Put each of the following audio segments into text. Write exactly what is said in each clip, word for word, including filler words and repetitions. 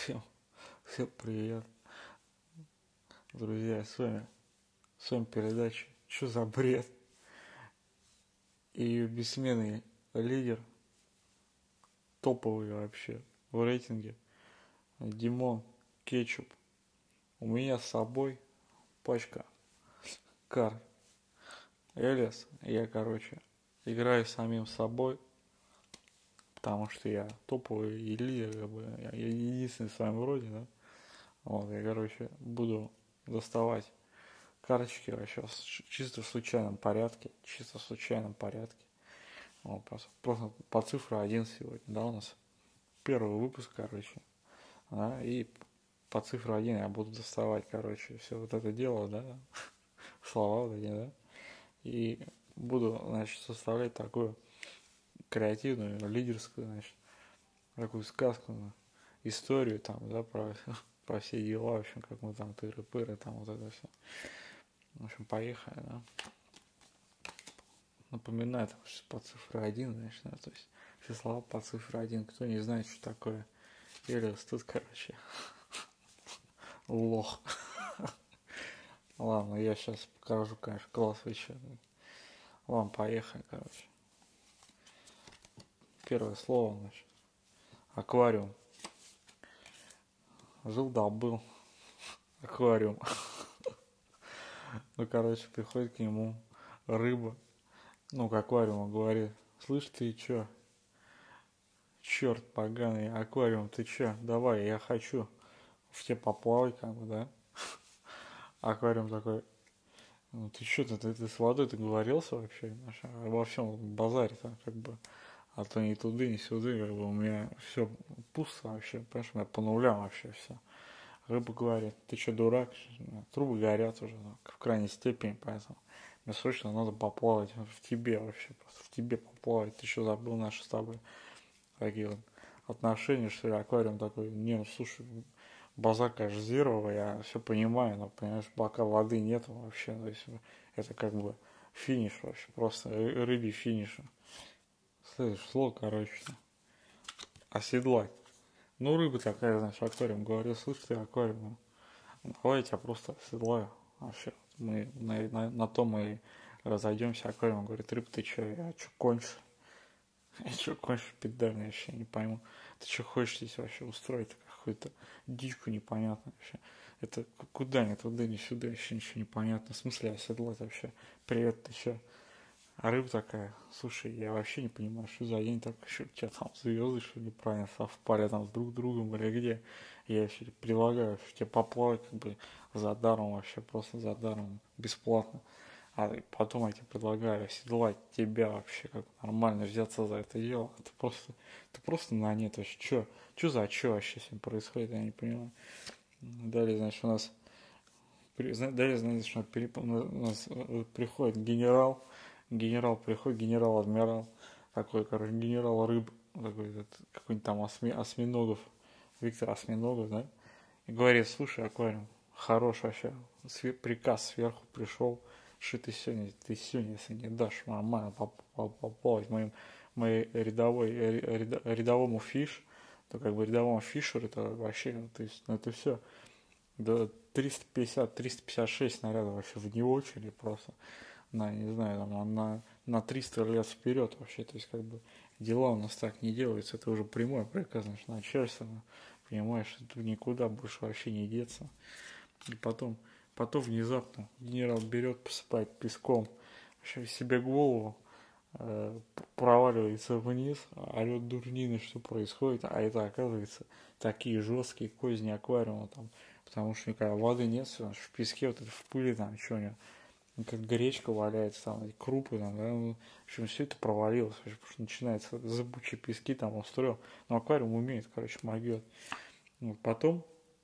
Всем, всем привет, друзья, с вами, с вами передача «Чё за бред?» и ее бессменный лидер, топовый вообще в рейтинге, Димон Кетчуп. У меня с собой пачка карт Элис. Я, короче, играю с самим собой, потому что я топовый и лидер, как бы, я единственный в своем роде, да. Вот, я, короче, буду доставать карточки вообще чисто в случайном порядке, чисто в случайном порядке. Вот, просто, просто по цифре один сегодня, да, у нас первый выпуск, короче, да, и по цифре один я буду доставать, короче, все вот это дело, да, слова вот эти, да, и буду, значит, составлять такую креативную, лидерскую, значит, такую сказку, историю там, да, про, про все дела, в общем, как мы там тыры-пыры, там вот это все. В общем, поехали, да. Напоминаю, там, что по цифре один, значит, да, то есть все слова по цифре один. Кто не знает, что такое Элиас, тут, короче, лох. Ладно, я сейчас покажу, конечно, класс еще. Ладно, поехали, короче. Первое слово, значит, аквариум. Жил-да был аквариум. Ну, короче, приходит к нему рыба, ну, к аквариуму, говорит: слышь, ты чё? Черт поганый, аквариум, ты чё? Давай, я хочу в тебе поплавать, как бы, да? Аквариум такой: ну ты чё, ты, ты, ты с водой ты говорился вообще? Во всем базаре там, как бы, а то ни туды, ни сюда, как бы у меня все пусто вообще, понимаешь, у меня по нулям вообще все. Рыба говорит: ты чё, дурак? Трубы горят уже, ну, в крайней степени, поэтому мне срочно надо поплавать в тебе вообще, просто в тебе поплавать. Ты что, забыл наши с тобой такие вот отношения, что ли? Аквариум такой: не, ну слушай, базар, конечно, зеровый, я все понимаю, но, понимаешь, пока воды нету вообще, то есть это как бы финиш вообще, просто рыбий финиш. Слышишь, слово, короче, оседлать. Ну, рыба такая, знаешь, аквариум, говорю: слышь, ты аквариум, давай я тебя просто оседлаю. Вообще, мы на, на, на то мы разойдемся. Аквариум говорит: рыба, ты че, я че, кончишь? Я че, кончишь, педальный, вообще не пойму. Ты что хочешь здесь вообще устроить? Какую-то дичку непонятную вообще. Это куда, ни туда, ни сюда, еще ничего не понятно. В смысле оседлать вообще? Привет, ты че? А рыба такая: слушай, я вообще не понимаю, что за день так, что у тебя там звезды, что ли, правильно совпали там с друг другом или где. Я еще предлагаю, что тебе поплавать как бы за даром вообще, просто за даром, бесплатно. А потом я тебе предлагаю оседлать тебя вообще, как нормально взяться за это дело. Ты просто, ты просто на нет вообще. Че, че за че вообще с ним происходит, я не понимаю. Далее, значит, у нас, далее, значит, у нас приходит генерал, генерал приходит, генерал-адмирал, такой, короче, генерал рыб, такой, какой-нибудь там осьми, осьминогов, Виктор Осьминогов, да, и говорит: слушай, аквариум, хорош вообще, приказ сверху пришел, что ты сегодня, ты сегодня, если не дашь нормально поплавать моим, моей рядовой, рядовому фиш, то как бы рядовому фишеру, это вообще, ну, то есть, ну, это все, до триста пятьдесят триста пятьдесят шесть снарядов вообще вне очереди просто, на, не знаю, там, на, на триста лет вперед вообще, то есть, как бы, дела у нас так не делаются, это уже прямой приказ, значит, начальства, понимаешь, тут никуда больше вообще не деться. И потом, потом внезапно генерал берет, посыпает песком вообще себе голову, э, проваливается вниз, орет дурнины, что происходит, а это, оказывается, такие жесткие козни аквариума там, потому что никогда воды нет, все, в песке, вот это в пыли там, что у него, как гречка валяется, там, эти крупы, там, да, ну, в общем, все это провалилось, потому что начинается зыбучие пески, там, он строил, но аквариум умеет, короче, могет. Вот потом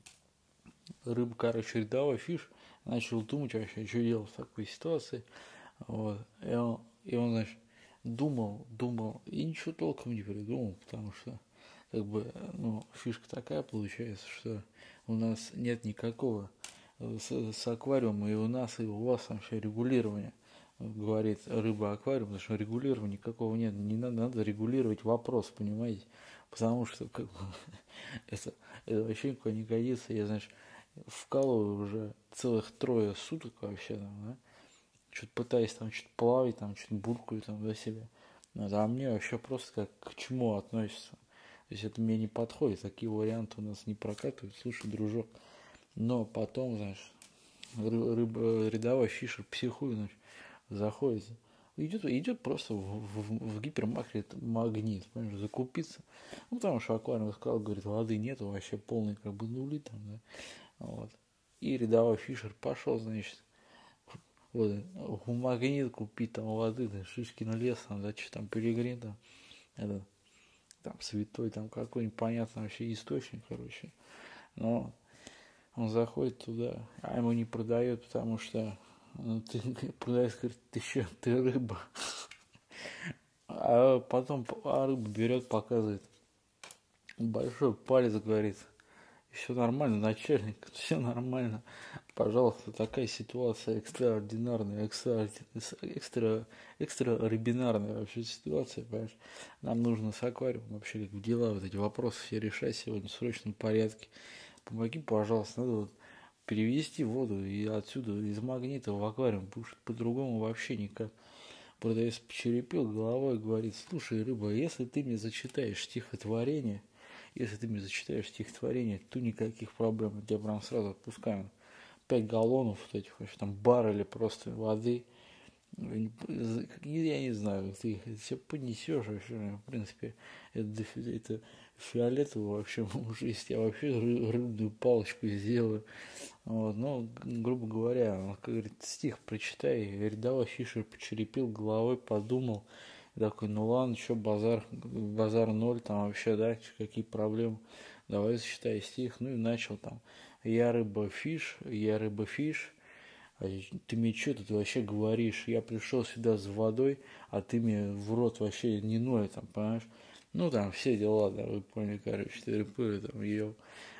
рыба, короче, рядовой фиш, начал думать вообще, что делать в такой ситуации, вот, и он, и он, значит, думал, думал, и ничего толком не придумал, потому что, как бы, ну, фишка такая получается, что у нас нет никакого с, с аквариумом и у нас, и у вас вообще регулирования, говорит рыба-аквариум, потому что регулирования никакого нет, не надо, надо регулировать вопрос, понимаете, потому что, как бы, Это, это вообще никуда не годится. Я, знаешь, вкалываю уже целых трое суток вообще там, да? Что-то пытаюсь там что-то плавать, там что-то буркаю там за себя. Ну, а мне вообще просто как к чему относится. То есть это мне не подходит, такие варианты у нас не прокатывают. Слушай, дружок, но потом, знаешь, ры- рыба, рядовой фишер психует, значит, заходит, идет, идет просто в, в, в гипермаркет магнит, понимаешь, закупиться. Ну, потому что аквариум сказал, говорит, воды нету, вообще полные как бы нули там, да. Вот. И рядовой фишер пошел, значит, вот, в магнит купить там воды, да, Шишкин лес, там, да, что там, Пилигрим, там, это, там, святой, там, какой-нибудь понятный вообще источник, короче. Но он заходит туда, а ему не продает, потому что ну, ты продавец говорит, ты что, ты рыба. А потом а рыба берет, показывает большой палец, говорит, все нормально, начальник, все нормально. Пожалуйста, такая ситуация экстраординарная, экстра, экстра, экстраординарная вообще ситуация, понимаешь? Нам нужно с аквариумом вообще как дела, вот эти вопросы все решать сегодня в срочном порядке. Помоги, пожалуйста, надо вот перевести воду и отсюда из магнита в аквариум, потому что по-другому вообще никак. Продавец почерепил головой и говорит, слушай, рыба, если ты мне зачитаешь стихотворение, если ты мне зачитаешь стихотворение, то никаких проблем, я тебя прям сразу отпускаю. Пять галлонов вот этих вообще там баррели просто воды. Я не знаю, ты их все понесешь вообще, в принципе, это, это фиолетово вообще, может, если я вообще рыбную палочку сделаю. Вот, но, грубо говоря, он говорит, стих прочитай, рядовой фишер почерепил головой, подумал, и такой, ну ладно, что базар, базар ноль, там вообще, да, какие проблемы, давай зачитай стих, ну и начал там, я рыба фиш, я рыба фиш, а ты мне что тут вообще говоришь, я пришел сюда за водой, а ты мне в рот вообще не ной, там, понимаешь, ну там все дела, да, вы поняли, короче, четыре пыли, там, ел.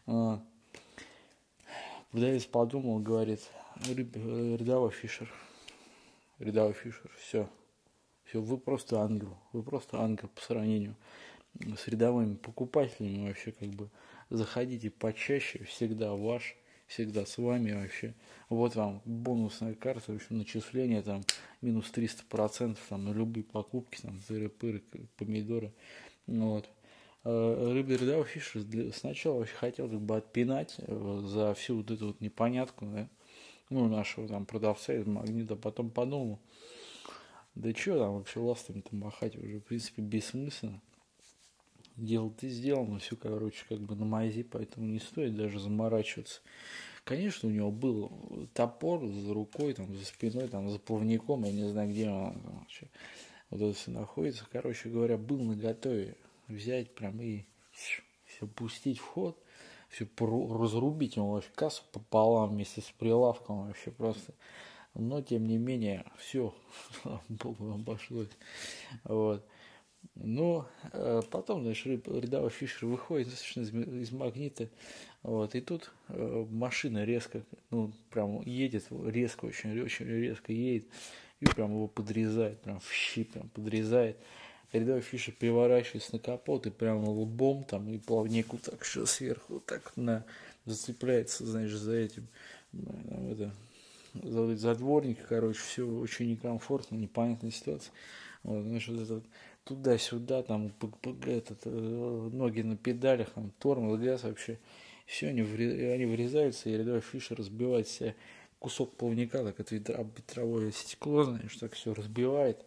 Продавец подумал, говорит, рядовой фишер, рядовой фишер, все, все, вы просто ангел, вы просто ангел по сравнению с рядовыми покупателями вообще как бы заходите почаще, всегда ваш, всегда с вами вообще. Вот вам бонусная карта, в общем, начисление там минус триста процентов там, на любые покупки, там, тыры-пыры, помидоры. Вот. Рыбный рядовой фишер сначала вообще хотел как бы отпинать за всю вот эту вот непонятку, да, ну, нашего там продавца из магнита, потом подумал, да что там вообще ластами-то махать уже, в принципе, бессмысленно. Дело ты сделано, все, короче, как бы на мази, поэтому не стоит даже заморачиваться. Конечно, у него был топор за рукой, там, за спиной, там, за плавником, я не знаю, где он там, вообще, вот это все находится. Короче говоря, был наготове взять прям и все пустить в ход, все разрубить ему вообще кассу пополам вместе с прилавком вообще просто. Но, тем не менее, все, слава богу, обошлось. Вот. Ну, потом, значит, рядовой фишер выходит достаточно из, из магнита, вот, и тут э, машина резко, ну, прям едет, резко, очень, очень резко едет, и прям его подрезает, прям в щи, прям подрезает. Рядовой фишер переворачивается на капот и прямо лбом там и плавнику так что сверху так на зацепляется, знаешь, за этим, там, это, за, за дворник, короче, все очень некомфортно, непонятная ситуация. Вот, знаешь, вот это туда-сюда, там, этот, ноги на педалях, там, тормоз, газ вообще, все, они, врез, они врезаются, и рядовой фишер разбивает себе кусок плавника, так это ветровое стекло, знаешь, так все разбивает.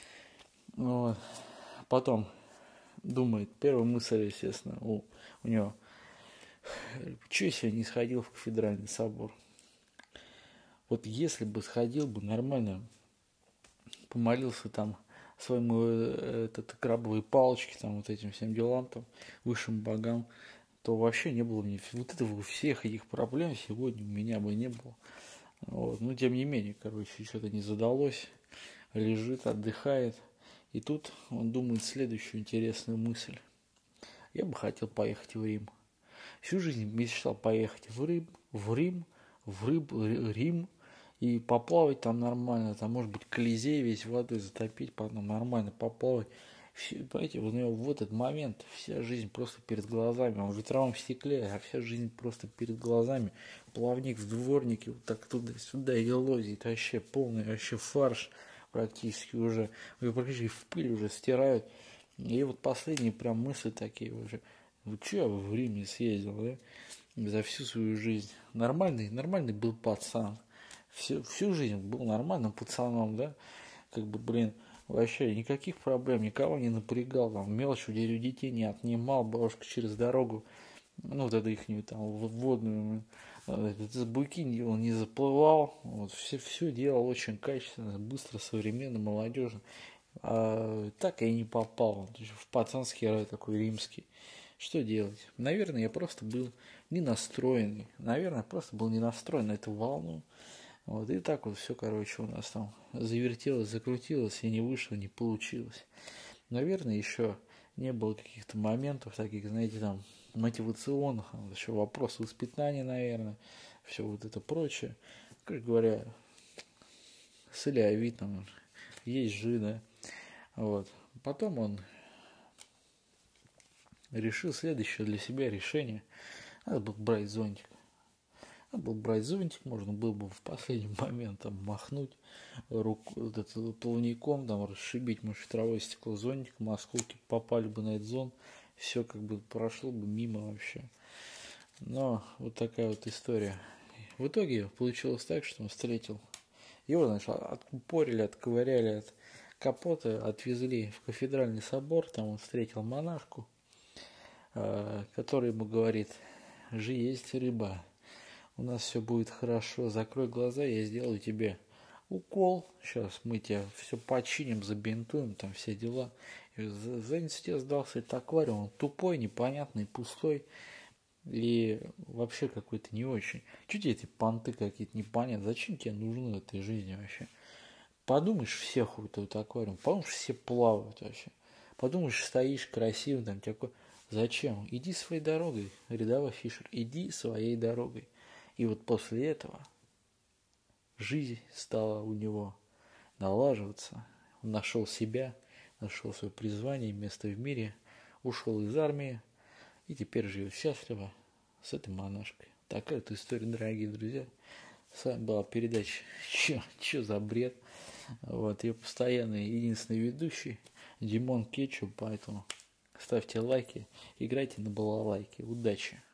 Вот. Потом думает, первая мысль, естественно, у, у него, что если я не сходил в кафедральный собор? Вот если бы сходил бы нормально, помолился там своему этот, крабовой палочке, там, вот этим всем делам, там, высшим богам, то вообще не было мне вот этого всех этих проблем сегодня у меня бы не было. Вот. Но тем не менее, короче, что-то не задалось, лежит, отдыхает. И тут он думает следующую интересную мысль. Я бы хотел поехать в Рим. Всю жизнь мечтал поехать в Рим, в Рим, в Рыб, Рим, и поплавать там нормально, там, может быть, Колизей весь водой затопить, потом нормально поплавать. Все, понимаете, у него в этот момент вся жизнь просто перед глазами. Он в ветровом стекле, а вся жизнь просто перед глазами. Плавник в дворнике, вот так туда-сюда елозит. Вообще полный вообще фарш практически уже. Его практически в пыль уже стирают. И вот последние прям мысли такие уже. Вот что я в Риме съездил, да? За всю свою жизнь. Нормальный, нормальный был пацан. Всю, всю жизнь был нормальным пацаном, да? Как бы, блин, вообще никаких проблем, никого не напрягал, там, мелочь у детей не отнимал, бабушка через дорогу, ну, вот эту ихнюю там водную, с буйки он не заплывал, вот, все, все делал очень качественно, быстро, современно, молодежно. А так я и не попал в пацанский рай такой римский. Что делать? Наверное, я просто был не настроенный. Наверное, просто был не настроен на эту волну. Вот, и так вот все, короче, у нас там завертелось, закрутилось, и не вышло, не получилось. Наверное, еще не было каких-то моментов таких, знаете, там, мотивационных, еще вопрос воспитания, наверное, все вот это прочее. Как говоря, с Илья Витном есть жи, да. Вот. Потом он решил следующее для себя решение. Надо было брать зонтик. Надо было брать зонтик, можно было бы в последний момент там махнуть руку, вот это, плавником, там расшибить, может, ветровое стекло зонтиком, осколки попали бы на этот зонт, все как бы прошло бы мимо вообще. Но вот такая вот история. В итоге получилось так, что он встретил. Его, знаешь, откупорили, отковыряли от капота, отвезли в кафедральный собор, там он встретил монашку, который ему говорит: «Жи, есть рыба, у нас все будет хорошо, закрой глаза, я сделаю тебе укол, сейчас мы тебя все починим, забинтуем, там все дела». И за институт сдался этот аквариум, он тупой, непонятный, пустой и вообще какой-то не очень. Чуть тебе эти понты какие-то непонятные, зачем тебе нужны в этой жизни вообще? Подумаешь, все ходят в этот аквариум, подумаешь, все плавают вообще. Подумаешь, стоишь красивым, там такой. Зачем? Иди своей дорогой, рядовой Фишер, иди своей дорогой. И вот после этого жизнь стала у него налаживаться. Он нашел себя, нашел свое призвание, место в мире, ушел из армии и теперь живет счастливо с этой монашкой. Такая вот история, дорогие друзья. С вами была передача «Чё, чё за бред?». Вот, я постоянный единственный ведущий Димон Кетчуп, поэтому ставьте лайки, играйте на балалайке. Удачи!